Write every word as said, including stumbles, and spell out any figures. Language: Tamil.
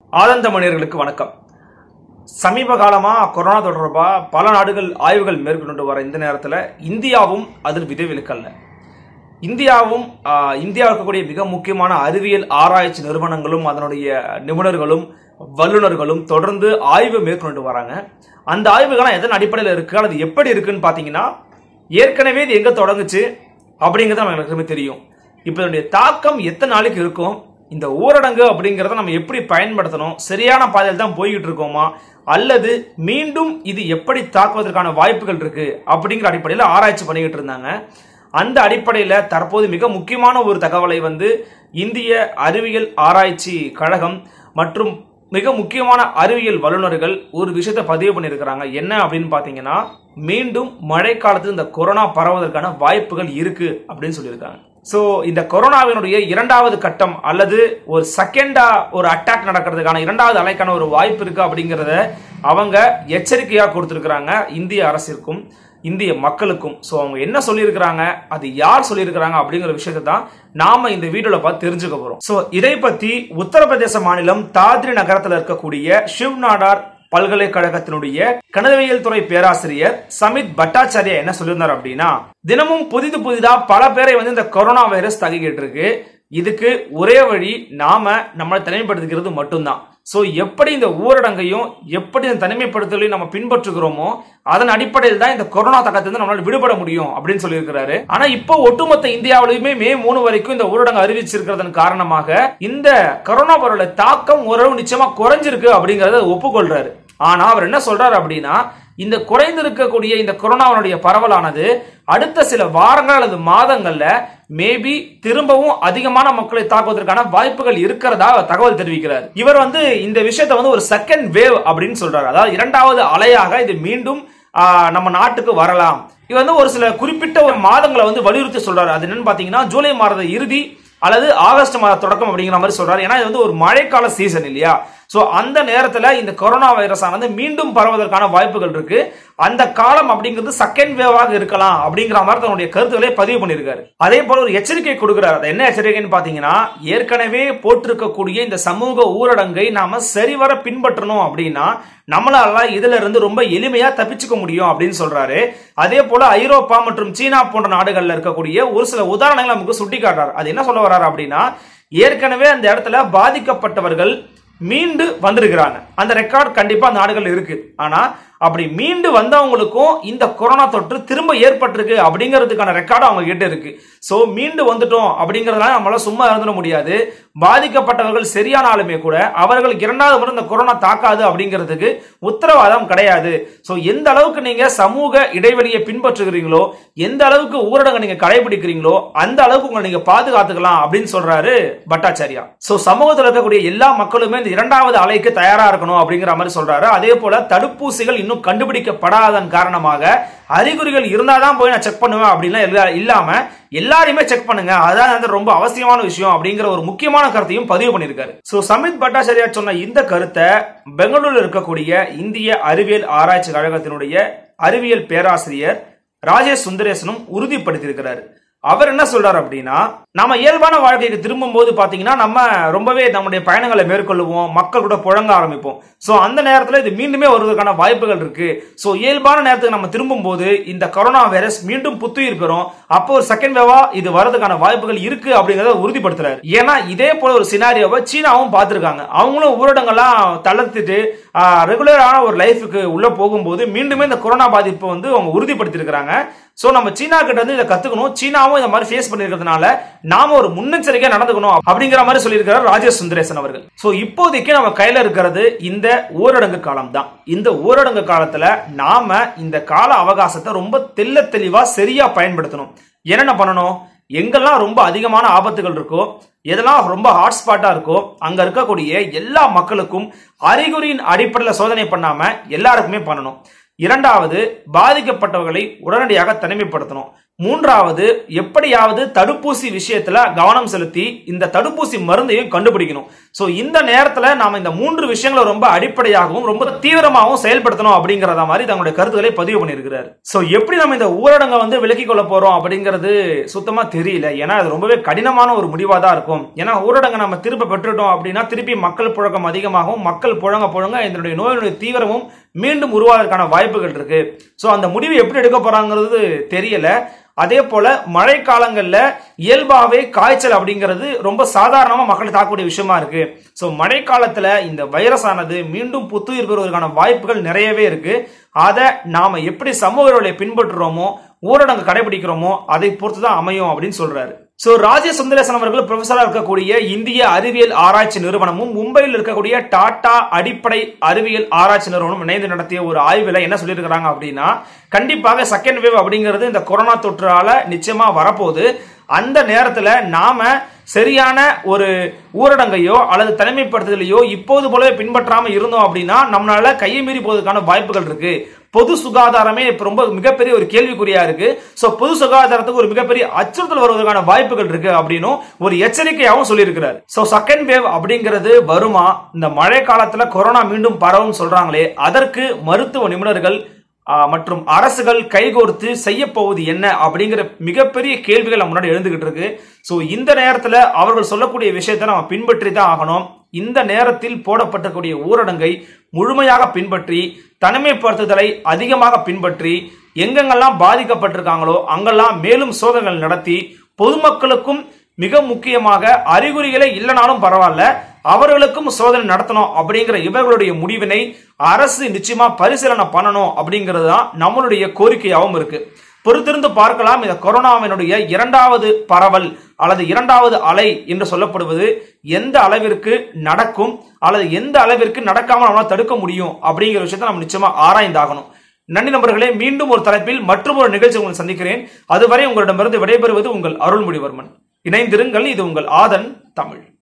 ஆதந்த மனிதர்களுக்கு வணக்கம். சமீப காலமா கொரோனா தொடர்பா பல நாடுகள் ஆய்வுகள் மேற்கொண்டு வர இந்த நேரத்தில் இந்தியாவும் அதில் விதிவிலக்கல்ல. இந்தியாவும் இந்தியாவில் இருக்கக்கூடிய மிக முக்கியமான அறிவியல் ஆராய்ச்சி நிறுவனங்களும் அதனுடைய நிபுணர்களும் வல்லுநர்களும் தொடர்ந்து ஆய்வு மேற்கொண்டு வராங்க. அந்த ஆய்வுகள்லாம் எதன் அடிப்படையில் இருக்கு, அது எப்படி இருக்குன்னு பார்த்தீங்கன்னா, ஏற்கனவே இது எங்க தொடங்குச்சு அப்படிங்கிறது நமக்கு எல்லாருக்குமே தெரியும். இப்போ இதனுடைய தாக்கம் எத்தனை நாளைக்கு இருக்கும், இந்த ஊரடங்கு அப்படிங்கிறத நம்ம எப்படி பயன்படுத்தணும், சரியான பாதையில் தான் போய்கிட்டு இருக்கோமா, அல்லது மீண்டும் இது எப்படி தாக்குவதற்கான வாய்ப்புகள் இருக்கு அப்படிங்கிற அடிப்படையில் ஆராய்ச்சி பண்ணிக்கிட்டு இருந்தாங்க. அந்த அடிப்படையில் தற்போது மிக முக்கியமான ஒரு தகவலை வந்து இந்திய அறிவியல் ஆராய்ச்சி கழகம் மற்றும் மிக முக்கியமான அறிவியல் வல்லுநர்கள் ஒரு விஷயத்தை பதிவு பண்ணியிருக்கிறாங்க. என்ன அப்படின்னு பார்த்தீங்கன்னா, மீண்டும் மழை காலத்தில் இந்த கொரோனா பரவுவதற்கான வாய்ப்புகள் இருக்கு அப்படின்னு சொல்லியிருக்காங்க. ஸோ இந்த கொரோனாவினுடைய இரண்டாவது கட்டம் அல்லது ஒரு செகண்டா ஒரு அட்டாக் நடக்கிறதுக்கான இரண்டாவது அலைக்கான ஒரு வாய்ப்பு இருக்கு அப்படிங்கிறத அவங்க எச்சரிக்கையாக கொடுத்துருக்கிறாங்க இந்திய அரசிற்கும் இந்திய மக்களுக்கும். ஸோ அவங்க என்ன சொல்லியிருக்கிறாங்க, அது யார் சொல்லியிருக்கிறாங்க அப்படிங்கிற விஷயத்தை தான் நாம இந்த வீடியோல பார்த்து தெரிஞ்சுக்க போறோம். ஸோ இதை பத்தி உத்தரப்பிரதேச மாநிலம் தாத்ரி நகரத்தில் இருக்கக்கூடிய ஷிவ் நாடார் பல்கலைக்கழகத்தினுடைய கணிதவியல் துறை பேராசிரியர் சமித் பட்டாச்சாரியா என்ன சொல்லியிருந்தார் அப்படின்னா, தினமும் புதிது புதிதா பல பேரை வந்து இந்த கொரோனா வைரஸ் தாக்கிக்கிட்டு இருக்கு. இதுக்கு ஒரே வழி நாம நம்மளை தனிமைப்படுத்திக்கிறது மட்டும்தான். சோ எப்படி இந்த ஊரடங்கையும் எப்படி இந்த தனிமைப்படுத்தலையும் நம்ம பின்பற்றுகிறோமோ அதன் அடிப்படையில் தான் இந்த கொரோனா தாக்கத்திலிருந்து நம்மளால விடுபட முடியும் அப்படின்னு சொல்லியிருக்கிறாரு. ஆனா இப்போ ஒட்டுமொத்த இந்தியாவிலுமே மே மூணு வரைக்கும் இந்த ஊரடங்கு அறிவிச்சிருக்கிறதன் காரணமாக இந்த கொரோனா பரவல தாக்கம் ஓரளவு நிச்சயமா குறைஞ்சிருக்கு அப்படிங்கறத ஒப்புக்கொள்றாரு. ஆனா அவர் என்ன சொல்றாரு அப்படின்னா, இந்த குறைந்திருக்கக்கூடிய இந்த கொரோனாவுடைய பரவலானது அடுத்த சில வாரங்கள் அல்லது மாதங்கள்ல மேபி திரும்பவும் அதிகமான மக்களை தாக்குவதற்கான வாய்ப்புகள் இருக்கிறதா தகவல் தெரிவிக்கிறார். இவர் வந்து இந்த விஷயத்தை வந்து ஒரு செகண்ட் வேவ் அப்படின்னு சொல்றாரு. அதாவது இரண்டாவது அலையாக இது மீண்டும் நம்ம நாட்டுக்கு வரலாம். இது வந்து ஒரு சில குறிப்பிட்ட ஒரு மாதங்களை வந்து வலியுறுத்தி சொல்றாரு. அது என்னன்னு பாத்தீங்கன்னா, ஜூலை மாத இறுதி அல்லது ஆகஸ்ட் மாத தொடக்கம் அப்படிங்கிற மாதிரி சொல்றாரு. ஏன்னா இது வந்து ஒரு மழைக்கால சீசன் இல்லையா. சோ அந்த நேரத்துல இந்த கொரோனா வைரஸ் ஆனது மீண்டும் பரவுவதற்கான வாய்ப்புகள் இருக்கு. அந்த காலம் அப்படிங்கிறது செகண்ட் வேவாக இருக்கலாம் அப்படிங்கிற மாதிரி தன்னுடைய கருத்துக்களை பதிவு பண்ணியிருக்காரு. அதே போல ஒரு எச்சரிக்கை கொடுக்கிறார். அது என்ன எச்சரிக்கைன்னு பாத்தீங்கன்னா, ஏற்கனவே போட்டிருக்கக்கூடிய இந்த சமூக ஊரடங்கை நாம சரிவர பின்பற்றணும் அப்படின்னா நம்மளால இதுல இருந்து ரொம்ப எளிமையா தப்பிச்சுக்க முடியும் அப்படின்னு சொல்றாரு. அதே போல ஐரோப்பா மற்றும் சீனா போன்ற நாடுகள்ல இருக்கக்கூடிய ஒரு சில உதாரணங்கள் நமக்கு சுட்டி காட்டுறாரு. அது என்ன சொல்ல வர்றாரு அப்படின்னா, ஏற்கனவே அந்த இடத்துல பாதிக்கப்பட்டவர்கள் மீண்டு வந்திருக்கிறாங்க. அந்த ரெக்கார்ட் கண்டிப்பா அந்த நாடுகள் இருக்கு. ஆனா அப்படி மீண்டு வந்தவங்களுக்கும் இந்த கொரோனா தொற்று திரும்ப ஏற்பட்டிருக்கு அப்படிங்கிறதுக்கான ரெக்கார்டு அவங்க கிட்ட இருக்கு. சோ மீண்டு வந்துட்டோம் அப்படிங்கறதுனால நம்மளால சும்மா இருந்துட முடியாது. பாதிக்கப்பட்டவர்கள் சரியானாலுமே கூட அவர்கள் இரண்டாவது முறை இந்த கொரோனா தாக்காது அப்படிங்கிறதுக்கு உத்தரவாதம் கிடையாது. சோ எந்த அளவுக்கு நீங்க சமூக இடைவெளியை பின்பற்றுகிறீங்களோ, எந்த அளவுக்கு ஊரடங்கு நீங்க கடைபிடிக்கிறீங்களோ அந்த அளவுக்கு உங்களை நீங்க பாதுகாத்துக்கலாம் அப்படின்னு சொல்றாரு பட்டாச்சாரியா. சோ சமூகத்தில் இருக்கக்கூடிய எல்லா மக்களுமே இந்த இரண்டாவது அலைக்கு தயாரா இருக்கணும் அப்படிங்கிற மாதிரி சொல்றாரு. அதே போல தடுப்பூசிகள் இன்னும் கண்டுபிடிக்கப்படாதன் காரணமாக அறிகுறிகள் இருந்தாதான் போய் நான் செக் பண்ணுவேன் அப்படின்னா இல்லாம எல்லாரையுமே செக் பண்ணுங்க, அதான் ரொம்ப அவசியமான விஷயம் அப்படிங்கிற ஒரு முக்கியமான கருத்தையும் பதிவு பண்ணியிருக்காரு. சோ சமித் பட்டாச்சாரியா சொன்ன இந்த கருத்தை பெங்களூரில் இருக்கக்கூடிய இந்திய அறிவியல் ஆராய்ச்சி கழகத்தினுடைய அறிவியல் பேராசிரியர் ராஜேஷ் சுந்தரேசனும் உறுதிப்படுத்தியிருக்கிறார். அவர் என்ன சொல்றாரு அப்படின்னா, நம்ம இயல்பான வாழ்க்கைக்கு திரும்பும் போது பாத்தீங்கன்னா நம்ம ரொம்பவே நம்முடைய பயணங்களை மேற்கொள்ளுவோம், மக்கள் கூட புழங்க ஆரம்பிப்போம். சோ அந்த நேரத்தில் இது மீண்டுமே வருவதற்கான வாய்ப்புகள் இருக்கு. சோ இயல்பான நேரத்துக்கு நம்ம திரும்பும் போது இந்த கொரோனா வைரஸ் மீண்டும் புத்துயிர் பெறும். அப்போ ஒரு செகண்ட் வேவா இது வரதுக்கான வாய்ப்புகள் இருக்கு அப்படிங்கறத உறுதிப்படுத்துறாரு. ஏன்னா இதே போல ஒரு சினாரியோவை சீனாவும் பார்த்திருக்காங்க. அவங்களும் ஊரடங்கெல்லாம் தளர்த்திட்டு ரெகுலரான ஒரு லைஃபுக்கு உள்ள போகும்போது மீண்டுமே இந்த கொரோனா பாதிப்பு வந்து அவங்க உறுதிப்படுத்தி இருக்கிறாங்க. சோ நம்ம சீனா கிட்ட இருந்து இதை கத்துக்கணும். சீனாவும் இந்த மாதிரி ஃபேஸ் பண்ணிருக்கிறதுனால நாம ஒரு முன்னெச்சரிக்கையா நடந்துக்கணும் அப்படிங்கிற மாதிரி சொல்லியிருக்கிறார் ராஜேஷ் சுந்தரேசன் அவர்கள். சோ இப்போதைக்கு நம்ம கையில இருக்கிறது இந்த ஊரடங்கு காலம் தான். இந்த ஊரடங்கு காலத்துல நாம இந்த கால அவகாசத்தை ரொம்ப தெல்ல தெளிவா சரியா பயன்படுத்தணும். என்னென்ன பண்ணணும், எங்கெல்லாம் ரொம்ப அதிகமான ஆபத்துகள் இருக்கோ, எதெல்லாம் ரொம்ப ஹாட்ஸ்பாட்டா இருக்கோ அங்க இருக்கக்கூடிய எல்லா மக்களுக்கும் அறிகுறியின் அடிப்படையில் சோதனை பண்ணாம எல்லாருக்குமே பண்ணணும். இரண்டாவது, பாதிக்கப்பட்டவர்களை உடனடியாக தனிமைப்படுத்தணும். மூன்றாவது, எப்படியாவது தடுப்பூசி விஷயத்துல கவனம் செலுத்தி இந்த தடுப்பூசி மருந்தையும் கண்டுபிடிக்கணும். சோ இந்த நேரத்துல நாம இந்த மூன்று விஷயங்களை ரொம்ப அடிப்படையாகவும் ரொம்ப தீவிரமாகவும் செயல்படுத்தணும் அப்படிங்கறத மாதிரி தங்களுடைய கருத்துக்களை பதிவு பண்ணியிருக்கிறார். சோ எப்படி நம்ம இந்த ஊரடங்கை வந்து விலக்கிக் கொள்ள போறோம் அப்படிங்கிறது சுத்தமா தெரியல. ஏன்னா அது ரொம்பவே கடினமான ஒரு முடிவா தான் இருக்கும். ஏன்னா ஊரடங்கை நம்ம திரும்ப பெற்றுட்டோம் அப்படின்னா திருப்பி மக்கள் புழக்கம் அதிகமாகவும் மக்கள் புழங்க புழங்க இதனுடைய நோயினுடைய தீவிரமும் மீண்டும் உருவாவதற்கான வாய்ப்புகள் இருக்கு. சோ அந்த முடிவு எப்படி எடுக்க போறாங்கிறது தெரியல. அதே போல மழை காலங்கள்ல இயல்பாவே காய்ச்சல் அப்படிங்கிறது ரொம்ப சாதாரணமா மக்களை தாக்கக்கூடிய விஷயமா இருக்கு. சோ மழை காலத்துல இந்த வைரஸ் ஆனது மீண்டும் புத்துயிர் பெறுவதற்கான வாய்ப்புகள் நிறையவே இருக்கு. அதை நாம எப்படி சமூக இடைவெளியை பின்பற்றுறோமோ ஊரடங்கு கடைபிடிக்கிறோமோ அதை பொறுத்துதான் அமையும் அப்படின்னு சொல்றாரு. சோ ராஜேஷ் சுந்தரேசன் அவர்கள் ப்ரொஃபஸரா இருக்கக்கூடிய இந்திய அறிவியல் ஆராய்ச்சி நிறுவனமும் மும்பையில் இருக்கக்கூடிய டாடா அடிப்படை அறிவியல் ஆராய்ச்சி நிறுவனம் இணைந்து நடத்திய ஒரு ஆய்வுல என்ன சொல்லியிருக்கிறாங்க அப்படின்னா, கண்டிப்பாக செகண்ட் வேவ் அப்படிங்கிறது இந்த கொரோனா தொற்றால நிச்சயமா வரப்போகுது. அந்த நேரத்துல நாம சரியான ஒரு ஊரடங்கையோ அல்லது தனிமைப்படுத்துதலையோ இப்போது போலவே பின்பற்றாம இருந்தோம் அப்படின்னா நம்மளால கையை மீறி போவதற்கான வாய்ப்புகள் இருக்கு. பொது சுகாதாரமே இப்ப ரொம்ப மிகப்பெரிய ஒரு கேள்விக்குறியா இருக்கு. சோ பொது சுகாதாரத்துக்கு ஒரு மிகப்பெரிய அச்சுறுத்தல் வருவதற்கான வாய்ப்புகள் இருக்கு அப்படின்னு ஒரு எச்சரிக்கையாகவும் சொல்லியிருக்கிறார். சோ செகண்ட் வேவ் அப்படிங்கிறது வருமா, இந்த மழை காலத்துல கொரோனா மீண்டும் பரவும் சொல்றாங்களே, அதற்கு மருத்துவ நிபுணர்கள் மற்றும் அரசுகள் கைகோர்த்து செய்ய போவது என்ன அப்படிங்கிற மிகப்பெரிய கேள்விகள் நம்ம முன்னாடி எழுந்துகிட்டு இருக்கு. சோ இந்த நேரத்துல அவர்கள் சொல்லக்கூடிய விஷயத்தை நம்ம பின்பற்றி தான் ஆகணும். இந்த நேரத்தில் போடப்பட்டக்கூடிய ஊரடங்கை முழுமையாக பின்பற்றி தனிமைப்படுத்துதலை அதிகமாக பின்பற்றி எங்கெங்கெல்லாம் பாதிக்கப்பட்டிருக்காங்களோ அங்கெல்லாம் மேலும் சோதனைகள் நடத்தி பொதுமக்களுக்கும் மிக முக்கியமாக அறிகுறிகளே இல்லைனாலும் பரவாயில்ல அவர்களுக்கும் சோதனை நடத்தணும் அப்படிங்கிற இவர்களுடைய முடிவினை அரசு நிச்சயமா பரிசீலனை பண்ணணும் அப்படிங்கிறது தான் நம்மளுடைய கோரிக்கையாகவும் இருக்கு. பொறுத்திருந்து பார்க்கலாம். இந்த கொரோனாவினுடைய இரண்டாவது பரவல் அல்லது இரண்டாவது அலை என்று சொல்லப்படுவது எந்த அளவிற்கு நடக்கும் அல்லது எந்த அளவிற்கு நடக்காமல் நம்மளால தடுக்க முடியும் அப்படிங்கிற விஷயத்தை நம்ம நிச்சயமா ஆராய்ந்தாகணும். நன்றி நண்பர்களே. மீண்டும் ஒரு தலைப்பில் மற்றும் ஒரு நிகழ்ச்சி உங்களை சந்திக்கிறேன். அதுவரை உங்களிடமிருந்து விடைபெறுவது உங்கள் அருள்மொழிவர்மன். இணைந்திருங்கள். இது உங்கள் ஆதன் தமிழ்.